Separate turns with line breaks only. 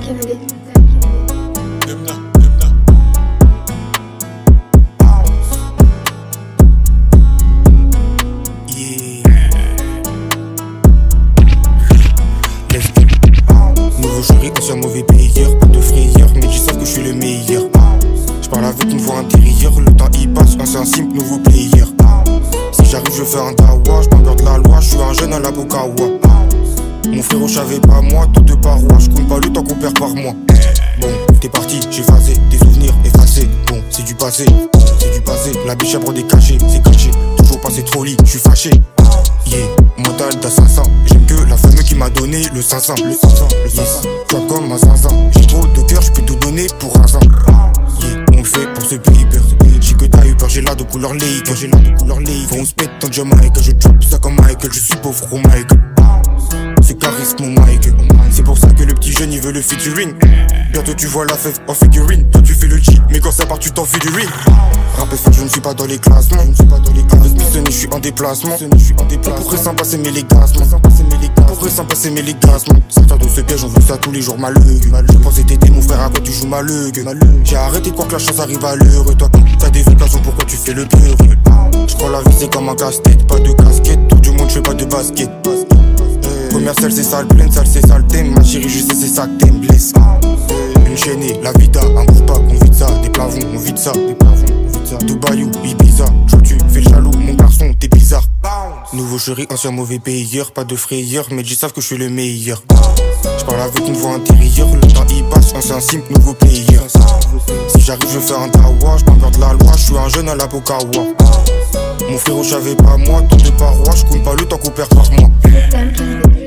Nouveau jury, ancien mauvais payeur, pas de frayeur, mais ils savent que je suis le meilleur. Je parle avec une voix intérieure, le temps y passe, ancien simple, nouveau player. Si j'arrive, je fais un dawa, je peur de la loi, je suis un jeune à la Bokawa. Mon frérot, j'avais pas moi, tout de parois, je compte pas le temps qu'on perd par mois. Bon, t'es parti, j'ai phasé, des souvenirs effacés. Bon, c'est du passé, la biche à bras cachés, c'est caché. Toujours passé trop lit, je suis fâché. Yeah, mental d'assassin, j'aime que la femme qui m'a donné le 500. Yes, toi comme un zinzin, j'ai trop de cœur, je peux tout donner pour un zin. Yeah, on le fait pour ce paper. J'ai que t'as eu peur, j'ai l'air de couleur lake. Faut on se pète dans Jamaica, je drop ça comme Michael, je suis pauvre au Michael. C'est charisme mon Mike, c'est pour ça que le petit jeune il veut le featuring. Bientôt tu vois la fève en figurine, toi tu fais le G, mais quand ça part tu t'en fais du ring. Rappel fort, je ne suis pas dans les classements, avec Missoni je suis en déplacement. Pourrait s'en passer mes légassements, sortir de ce piège, on veut ça tous les jours malheureux. Je pensais t'aider mon frère, à quoi tu joues malheureux. J'ai arrêté de croire que la chance arrive à l'heure. Et toi t'as des vocations, pourquoi tu fais le pire? Je crois la vie c'est comme un casse-tête, pas de casquette, tout du monde je fais pas de basket. Commercial c'est sale, pleine salle c'est sale thème. Ma chérie je sais c'est ça que t'aimes, blesse. Une chaînée, la vida, un groupe pas, on vide ça. Des plavons, on vide ça. Dubaïou, Ibiza, tu fais le jaloux, mon garçon, t'es bizarre. Nouveau chéri, ancien mauvais payeur, pas de frayeur, mais ils savent que je suis le meilleur. Je parle avec une voix intérieure, le temps y passe, ancien simple, nouveau player. Si j'arrive je fais un dawa, je peur de la loi, je suis un jeune à la Bokawa. Mon frérot j'avais pas moi, tant de parois, je compte pas le temps qu'on perd par mois.